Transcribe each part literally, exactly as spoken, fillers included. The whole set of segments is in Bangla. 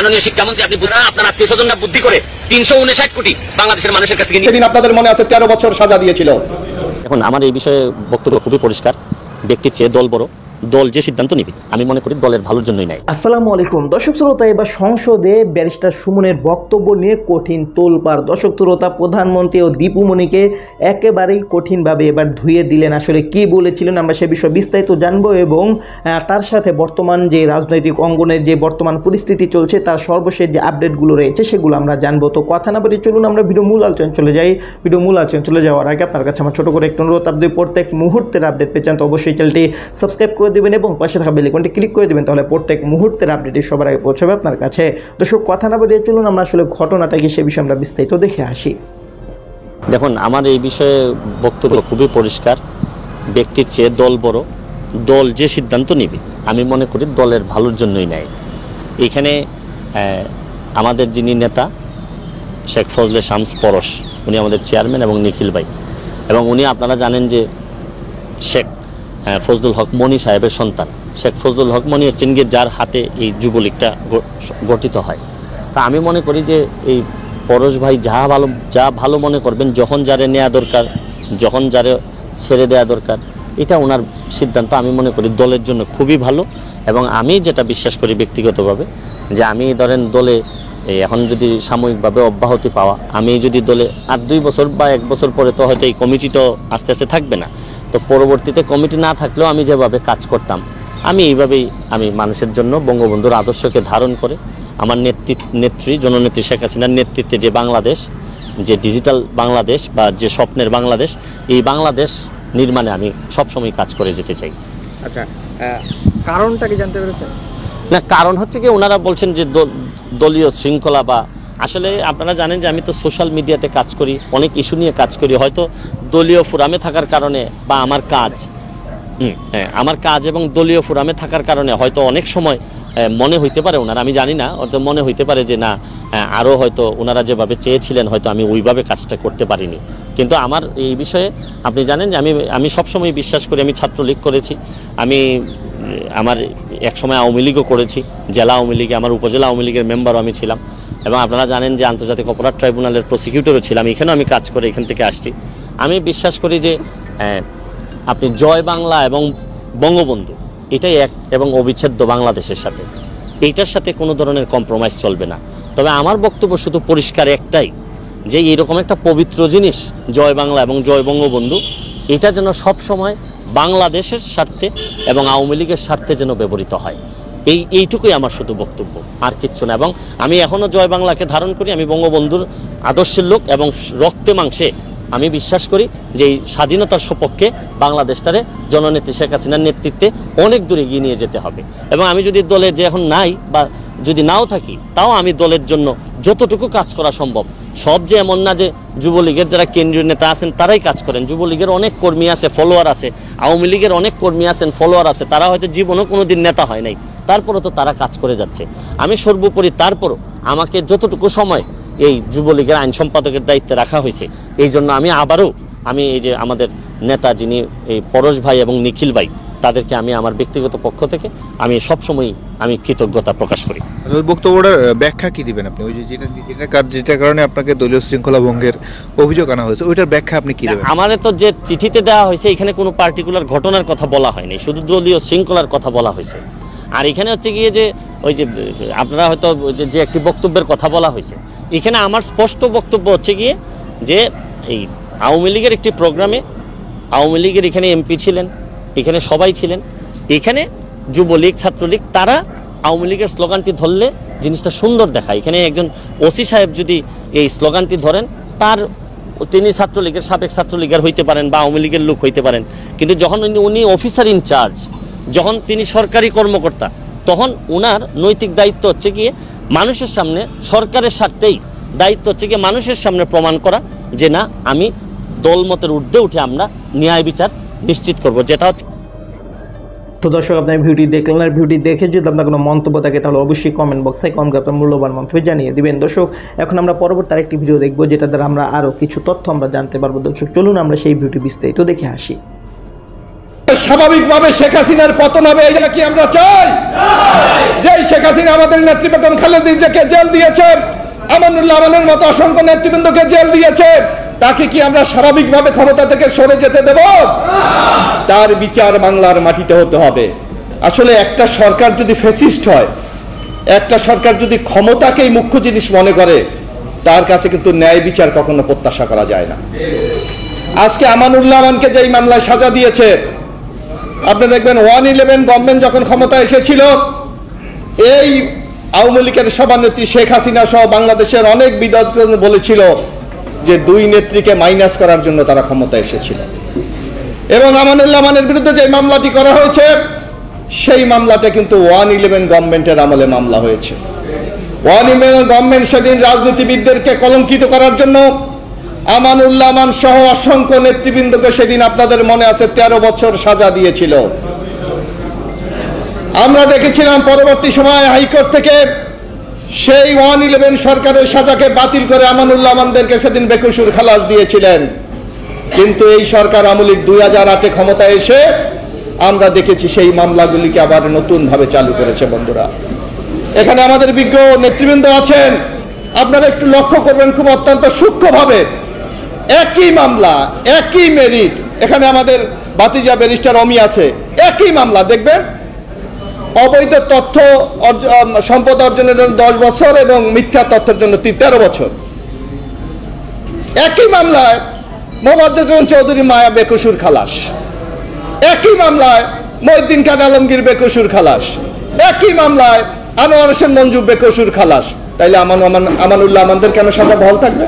মাননীয় শিক্ষামন্ত্রী আপনি বুঝা আপনার আত্মীয় স্বজনরা বুদ্ধি করে তিনশো উনষাট কোটি বাংলাদেশের মানুষের কাছ থেকে সেদিন আপনাদের মনে আছে তেরো বছর সাজা দিয়েছিল। এখন আমার এই বিষয়ে বক্তব্য খুবই পরিষ্কার, ব্যক্তির চেয়ে দল বড়, দল যে সিদ্ধান্ত নিবে আমি মনে করি দলের ভালোর জন্যই নাই। আসসালামু আলাইকুম দর্শক শ্রোতা, এবার সংসদে ব্যারিস্টার সুমনের বক্তব্য নিয়ে কঠিন তোলপাড়। দর্শক শ্রোতা, প্রধানমন্ত্রী ও দীপুমণিকে একেবারেই কঠিনভাবে এবার ধুয়ে দিলেন। আসলে কি বলেছিলেন আমরা সে বিষয়ে বিস্তারিত জানবো এবং তার সাথে বর্তমান যে রাজনৈতিক অঙ্গনের যে বর্তমান পরিস্থিতি চলছে তার সর্বশেষ যে আপডেটগুলো রয়েছে সেগুলো আমরা জানবো। তো কথা না বলে চলুন আমরা ভিডিও মূল আলোচনা চলে যাই। ভিডিও মূল আলোচনা চলে যাওয়ার আগে আপনার কাছে আমার ছোট করে একটু অনুরোধ, আপনি প্রত্যেক মুহূর্তের আপডেট পেয়েছেন তো অবশ্যই চ্যানেলটি সাবস্ক্রাইব করে দেবেন এবং পাশে থাকা বেল আইকনটি ক্লিক করে দেবেন, তাহলে প্রত্যেক মুহূর্তের আপডেট সবার আগে পৌঁছাবে আপনার কাছে। দর্শক কথা না বলে চলুন আমরা আসলে ঘটনাটা কি সে বিষয়ে আমরা বিস্তারিত দেখে আসি। দেখুন, আমার এই বিষয়ে বক্তব্য খুবই পরিষ্কার, ব্যক্তির চেয়ে দল বড়, দল যে সিদ্ধান্ত নিবে আমি মনে করি দলের ভালোর জন্যই নেয়। এখানে আমাদের যিনি নেতা শেখ ফজলে শামস পরশ, উনি আমাদের চেয়ারম্যান এবং নিখিল ভাই, এবং উনি আপনারা জানেন যে শেখ ফজলুল হক মনি সাহেবের সন্তান। শেখ ফজলুল হক মনি হচ্ছেন গিয়ে যার হাতে এই যুবলীগটা গঠিত হয়। তা আমি মনে করি যে এই পরশ ভাই যা ভালো যা ভালো মনে করবেন, যখন যারে নেওয়া দরকার, যখন যারে ছেড়ে দেওয়া দরকার, এটা ওনার সিদ্ধান্ত আমি মনে করি দলের জন্য খুবই ভালো। এবং আমি যেটা বিশ্বাস করি ব্যক্তিগতভাবে, যে আমি ধরেন দলে এখন যদি সাময়িকভাবে অব্যাহতি পাওয়া, আমি যদি দলে আর দুই বছর বা এক বছর পরে তো হয়তো এই কমিটি তো আস্তে আস্তে থাকবে না, তো পরবর্তীতে কমিটি না থাকলেও আমি যেভাবে কাজ করতাম আমি এইভাবেই আমি মানুষের জন্য বঙ্গবন্ধুর আদর্শকে ধারণ করে আমার নেতৃত্ব নেত্রী জননেত্রী শেখ হাসিনার নেতৃত্বে যে বাংলাদেশ, যে ডিজিটাল বাংলাদেশ বা যে স্বপ্নের বাংলাদেশ, এই বাংলাদেশ নির্মাণে আমি সবসময় কাজ করে যেতে চাই। আচ্ছা, কারণটা কি জানতে পেরেছেন? না, কারণ হচ্ছে কি ওনারা বলছেন যে দলীয় শৃঙ্খলা, বা আসলে আপনারা জানেন যে আমি তো সোশ্যাল মিডিয়াতে কাজ করি, অনেক ইস্যু নিয়ে কাজ করি, হয়তো দলীয় ফোরামে থাকার কারণে বা আমার কাজ হ্যাঁ আমার কাজ এবং দলীয় ফোরামে থাকার কারণে হয়তো অনেক সময় মনে হইতে পারে ওনারা, আমি জানি না, হয়তো মনে হইতে পারে যে না আরও হয়তো ওনারা যেভাবে চেয়েছিলেন হয়তো আমি ওইভাবে কাজটা করতে পারিনি। কিন্তু আমার এই বিষয়ে আপনি জানেন যে আমি আমি সবসময় বিশ্বাস করি, আমি ছাত্রলীগ করেছি, আমি আমার একসময় আওয়ামী লীগও করেছি, জেলা আওয়ামী লীগে, আমার উপজেলা আওয়ামী লীগের মেম্বারও আমি ছিলাম, এবং আপনারা জানেন যে আন্তর্জাতিক অপরাধ ট্রাইব্যুনালের প্রসিকিউটরও ছিলাম, এখানেও আমি কাজ করে এখান থেকে আসছি। আমি বিশ্বাস করি যে আপনি জয় বাংলা এবং বঙ্গবন্ধু এটাই এক এবং অবিচ্ছেদ্য বাংলাদেশের সাথে, এইটার সাথে কোনো ধরনের কম্প্রোমাইজ চলবে না। তবে আমার বক্তব্য শুধু পরিষ্কার একটাই, যে এইরকম একটা পবিত্র জিনিস জয় বাংলা এবং জয় বঙ্গবন্ধু, এটা যেন সবসময় বাংলাদেশের স্বার্থে এবং আওয়ামী লীগের স্বার্থে যেন ব্যবহৃত হয়, এই এইটুকুই আমার শুধু বক্তব্য, আর কিচ্ছু না। এবং আমি এখনও জয় বাংলাকে ধারণ করি, আমি বঙ্গবন্ধুর আদর্শের লোক এবং রক্তে মাংসে আমি বিশ্বাস করি যে এই স্বাধীনতার সপক্ষে বাংলাদেশটারে জননেত্রী শেখ হাসিনার নেতৃত্বে অনেক দূরে এগিয়ে নিয়ে যেতে হবে। এবং আমি যদি দলে যে এখন নাই বা যদি নাও থাকি, তাও আমি দলের জন্য যতটুকু কাজ করা সম্ভব, সব যে এমন না যে যুবলীগের যারা কেন্দ্রীয় নেতা আছেন তারাই কাজ করেন, যুবলীগের অনেক কর্মী আছে, ফলোয়ার আছে, আওয়ামী লীগের অনেক কর্মী আছেন, ফলোয়ার আছে, তারা হয়তো জীবনেও কোনো দিন নেতা হয় নাই, তারপরও তো তারা কাজ করে যাচ্ছে। আমি সর্বোপরি তারপরও আমাকে যতটুকু সময় এই যুবলীগের আইন সম্পাদকের দায়িত্বে রাখা হয়েছে, এই জন্য আমি আবারও আমি এই যে আমাদের নেতা যিনি এই পরশ ভাই এবং নিখিল ভাই, তাদেরকে আমি আমার ব্যক্তিগত পক্ষ থেকে আমি সবসময় আমি কৃতজ্ঞতা প্রকাশ করি। ওই বক্তব্যটার ব্যাখ্যা কি দিবেন আপনি? ওই যে যেটা যেটা যেটার কারণে আপনাকে দলীয় শৃঙ্খলা ভঙ্গের অভিযোগ আনা হয়েছে, ওইটার ব্যাখ্যা আপনি কি দেবেন? আমারে তো যে চিঠিতে দেওয়া হয়েছে এখানে কোনো পার্টিকুলার ঘটনার কথা বলা হয়নি, শুধু দলীয় শৃঙ্খলার কথা বলা হয়েছে। আর এখানে হচ্ছে গিয়ে যে ওই যে আপনারা হয়তো যে একটি বক্তব্যের কথা বলা হয়েছে, এখানে আমার স্পষ্ট বক্তব্য হচ্ছে গিয়ে যে এই আওয়ামী লীগের একটি প্রোগ্রামে আওয়ামী লীগের এখানে এমপি ছিলেন, এখানে সবাই ছিলেন, এখানে যুবলীগ ছাত্রলীগ তারা আওয়ামী লীগের স্লোগানটি ধরলে জিনিসটা সুন্দর দেখায়। এখানে একজন ওসি সাহেব যদি এই স্লোগানটি ধরেন, তার তিনি ছাত্রলীগের সাবেক ছাত্রলীগের হইতে পারেন বা আওয়ামী লীগের লোক হইতে পারেন, কিন্তু যখন উনি অফিসার ইনচার্জ, যখন তিনি সরকারি কর্মকর্তা, তখন ওনার নৈতিক দায়িত্ব হচ্ছে গিয়ে মানুষের সামনে, সরকারের স্বার্থেই দায়িত্ব হচ্ছে গিয়ে মানুষের সামনে প্রমাণ করা যে না আমি দলমতের ঊর্ধ্বে উঠে আমরা ন্যায় বিচার নিশ্চিত করব, যেটা হচ্ছে। তো দর্শক, আপনার ভিডিওটি দেখলেন, আর ভিডিওটি দেখে যদি আপনার কোনো মন্তব্য থাকে তাহলে অবশ্যই কমেন্ট বক্সে কমেন্ট আপনার মূল্যবান মন্তব্য জানিয়ে দিবেন। দর্শক, এখন আমরা পরবর্তী আরেকটি ভিডিও দেখবো, যেটা দ্বারা আমরা আরও কিছু তথ্য আমরা জানতে পারবো। দর্শক চলুন আমরা সেই ভিডিওটি বিস্তারিত দেখে আসি। স্বাভাবিকভাবে শেখ হাসিনার পতন হবে, এটা কি আমরা চাই? যে শেখ হাসিনা আমাদের নেতৃত্ব খালেদা জিয়াকে জেল দিয়েছে, আমানুল্লাহ আমানের মতো অসংখ্য নেতৃবৃন্দকে জেল দিয়েছে, তাকে কি আমরা স্বাভাবিকভাবে ক্ষমতা থেকে সরে যেতে দেব? তার বিচার বাংলার মাটিতে হতে হবে। আসলে একটা সরকার যদি ফ্যাসিস্ট হয়, একটা সরকার যদি ক্ষমতাকেই মুখ্য জিনিস মনে করে, তার কাছে কিন্তু ন্যায় বিচার কখনো প্রত্যাশা করা যায় না। আজকে আমানুল্লাহ আমানকে যেই মামলায় সাজা দিয়েছে, আপনি দেখবেন ওয়ান ইলেভেন গভর্নমেন্ট যখন ক্ষমতায় এসেছিল, এই আওয়ামী লীগের সভানেত্রী শেখ হাসিনা সহ বাংলাদেশের অনেক বিদগ্ধ বলেছিল যে দুই নেত্রীকে মাইনাস করার জন্য তারা ক্ষমতায় এসেছিল। এবং আমানুল্লাহ আমানের বিরুদ্ধে যে মামলাটি করা হয়েছে, সেই মামলাটা কিন্তু ওয়ান ইলেভেন গভর্নমেন্টের আমলে মামলা হয়েছে। ওয়ান ইলেভেন গভর্নমেন্ট সেদিন রাজনীতিবিদদেরকে কলঙ্কিত করার জন্য আমানুল্লাহ আমান সহ অসংখ্য নেতৃবৃন্দকে সেদিন আপনাদের মনে আছে তেরো বছর সাজা দিয়েছিল। আমরা দেখেছিলাম পরবর্তী সময়ে হাইকোর্ট থেকে সেই ওয়ান ইলেভেন সরকারের সাজাকে বাতিল করে আমানুল্লাহ আমানদেরকে সেদিন বেকসুর খালাস দিয়েছিলেন। কিন্তু এই সরকার আওয়ামী লীগ দুই হাজার আটে ক্ষমতায় এসে আমরা দেখেছি সেই মামলাগুলিকে আবার নতুন ভাবে চালু করেছে। বন্ধুরা, এখানে আমাদের বিজ্ঞ নেতৃবৃন্দ আছেন, আপনারা একটু লক্ষ্য করবেন খুব অত্যন্ত সূক্ষ্মভাবে, একই মামলা একই মেরিট, এখানে আমাদের বাতিজা ব্যারিস্টার অমি আছে, একই মামলা দেখবেন অবৈধ তথ্য সম্পদ অর্জনের জন্য দশ বছর এবং মিথ্যা তথ্যের জন্য তেরো বছর। একই মামলায় মোহাম্মদ চৌধুরী মায়া বেকসুর খালাস, একই মামলায় মহিউদ্দিন খান আলমগীর বেকসুর খালাস, একই মামলায় আনোয়ার হোসেন মঞ্জু বেকসুর খালাস। তাইলে আমান আমানুল্লাহ আমাদের কেন সাজা বহাল থাকবে?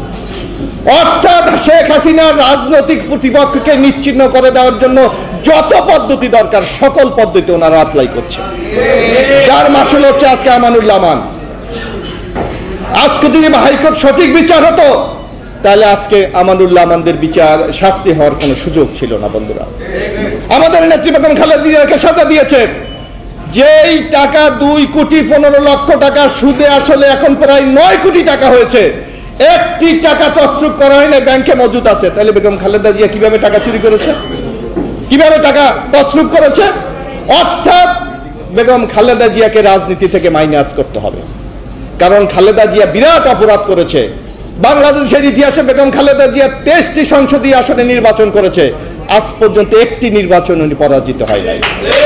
অর্থাৎ শেখ হাসিনার রাজনৈতিক প্রতিপক্ষকে নিশ্চিহ্ন করে দেওয়ার জন্য যত পদ্ধতি দরকার সকল পদ্ধতি ওনারা অ্যাপ্লাই করছে, যার মাসুল হচ্ছে আজকে আমানুল্লাহ আমান। আজকে যদি হাইকোর্ট সঠিক বিচার হতো, তাহলে আজকে আমানুল্লাহ আমানদের বিচার শাস্তি হওয়ার কোনো সুযোগ ছিল না। বন্ধুরা, আমাদের নেতৃত্ব খালেদা জিয়াকে সাজা দিয়েছে, যেই টাকা দুই কোটি পনেরো লক্ষ টাকা সুদে আসলে এখন প্রায় নয় কোটি টাকা হয়েছে, একটি টাকা তছরূপ করা হয় না, ব্যাংকে মজুদ আছে। তাহলে বেগম খালেদা জিয়া কিভাবে টাকা চুরি করেছে, কিভাবে টাকা তছরূপ করেছে? অর্থাৎ বেগম খালেদা জিয়াকে রাজনীতি থেকে মাইনাস করতে হবে, কারণ খালেদা জিয়া বিরাট অপরাধ করেছে। বাংলাদেশের ইতিহাসে বেগম খালেদা জিয়া তেইশটি সংসদীয় আসনে নির্বাচন করেছে, আজ পর্যন্ত একটি নির্বাচন উনি পরাজিত হয় নাই।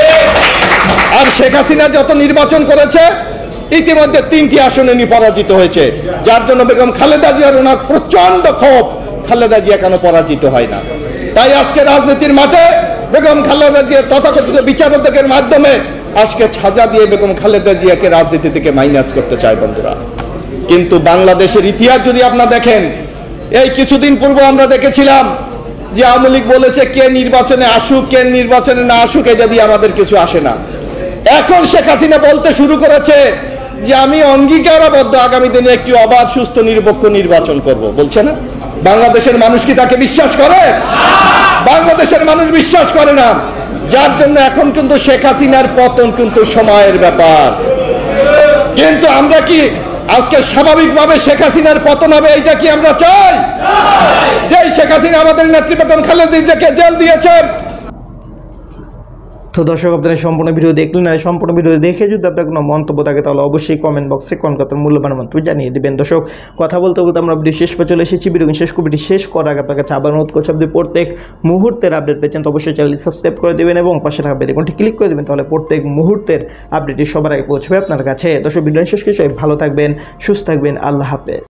আর শেখ হাসিনা যত নির্বাচন করেছে, ইতিমধ্যে তিনটি আসনে উনি পরাজিত হয়েছে, যার জন্য বেগম খালেদা জিয়ার ওনার প্রচন্ড ক্ষোভ, খালেদা জিয়া কেন পরাজিত হয় না। তাই আজকে রাজনীতির মাঠে বেগম খালেদা জিয়া তথাকথিত বিচারকের মাধ্যমে আজকে সাজা দিয়ে বেগম খালেদা জিয়াকে রাজনীতি থেকে মাইনাস করতে চায়। বন্ধুরা, কিন্তু বাংলাদেশের ইতিহাস যদি আপনারা দেখেন, এই কিছুদিন পূর্বে আমরা দেখেছিলাম যে আওয়ামী লীগ বলেছে কে নির্বাচনে আসুক কে নির্বাচনে না আসুক এটা দিয়ে আমাদের কিছু আসে না। এখন শেখ হাসিনা বলতে শুরু করেছে যে আমি অঙ্গীকারবদ্ধ আগামী দিনে একটি অবাধ সুস্থ নিরপেক্ষ নির্বাচন করব, বলছে না? বাংলাদেশের মানুষ কি তাকে বিশ্বাস করে? বাংলাদেশের মানুষ বিশ্বাস করে না, যার জন্য এখন কিন্তু শেখ হাসিনার পতন কিন্তু সময়ের ব্যাপার। কিন্তু আমরা কি আজকে স্বাভাবিকভাবে শেখ হাসিনার পতন হবে, এটা কি আমরা চাই? যে শেখ হাসিনা আমাদের নেতৃত্ব খালেদা জিয়াকে জেল দিয়েছে। তো দর্শক, আপনারা সম্পূর্ণ ভিডিও দেখলেন, আর সম্পূর্ণ ভিডিও দেখে যদি আপনার কোনো মন্তব্য থাকে তাহলে অবশ্যই কমেন্ট বক্সে কোন কথার মূল্যবান মন্তব্য জানিয়ে দেবেন। দর্শক, কথা বলতে বলতে আমরা ভিডিও শেষ পর্যন্ত চলে এসেছি। ভিডিও শেষ করে শেষ করার আগে আপনার কাছে আবার অনুরোধ করছি, আপনি প্রত্যেক মুহূর্তের আপডেট পেয়েছেন তো অবশ্যই চ্যানেলটি সাবস্ক্রাইব করে দেবেন এবং পাশে থাকা বেল আইকনটি ক্লিক করে দেবেন, তাহলে প্রত্যেক মুহূর্তের আপডেটটি সবার আগে পৌঁছবে আপনার কাছে। দর্শক, ভিডিও শেষ করে ভালো থাকবেন, সুস্থ থাকবেন, আল্লাহ হাফেজ।